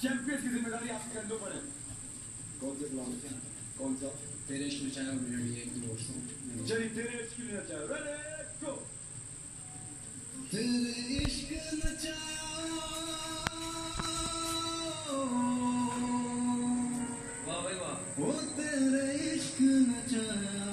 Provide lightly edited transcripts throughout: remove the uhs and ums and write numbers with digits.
Champions की जिम्मेदारी आपके कंधों पर है। कौन से सलाम? कौन सा? तेरे इश्क नचाया मेरे लिए एक दोस्त हूँ। चलिए तेरे इश्क नचाया, रेडी गो। तेरे इश्क नचाया, वाह भाई वाह। ओ तेरे इश्क नचाया,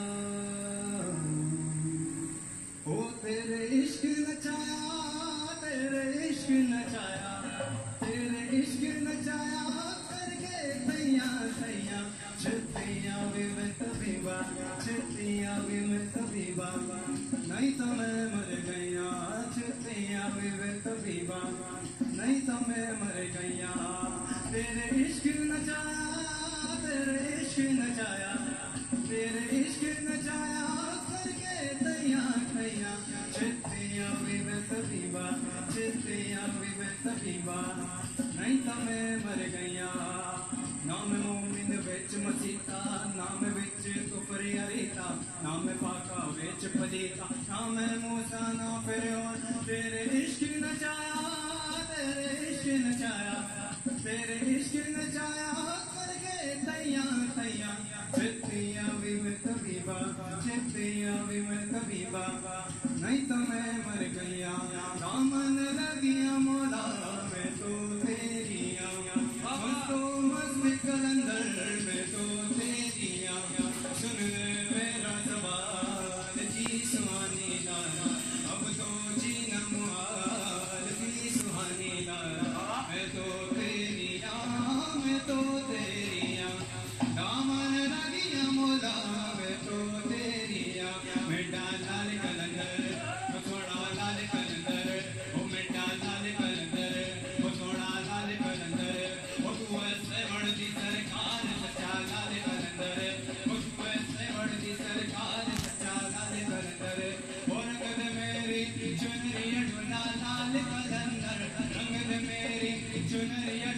ओ तेरे इश्क नचाया, तेरे इश्क नचाया, तेरे इश्क नचाया करके तैया तैया छतिया भी मैं तबीबा, छतिया भी मैं तबीबा, नहीं तो मैं मर गया, छतिया भी मैं तबीबा, नहीं तो मैं मर गया। तेरे इश्क नचाया, तेरे इश्क नचाया, तेरे इश्क नचाया करके तैया तैया छतिया भी मैं तबीबा, छतिया भी मैं तबीबा, नहीं तो मैं मर गया। नाम मोमिन विच मसीता, नाम विच कुफर अरीता, नाम पाका विच फजीता, नाम मूसा ना फिरौन। तेरे इश्क नचाया, तेरे इश्क नचाया, तेरे इश्क नचाया करके तैया तैया छतिया भी मैं तबीबा, छतिया भी मैं तबीबा, नहीं तो मैं मर गया। दामन लगिया मौला मैं तो तेरी तो मस्त कलंदर में तो तेरिया। सुन मेरा सवाल जी सुहानी लाला, अब तो जीना मुहाल जी सुहानी लाला, मैं तो तेरिया, मैं तो तेरिया। दामन लगिया मौला मैं तो तेरिया, मेरा लाल कलंदर थोड़ा लाल कलंदर, ओ मेरा लाल कलंदर, ओ थोड़ा लाल कलंदर, ओ तू ऐसे बढ़ती सरकार सच्चा लाल कलंदर, ओ तू ऐसे बढ़ती सरकार सच्चा लाल कलंदर। ओ रंग दे मेरी चुनरी ढूंढा लाल कलंदर, रंग दे मेरी चुनरी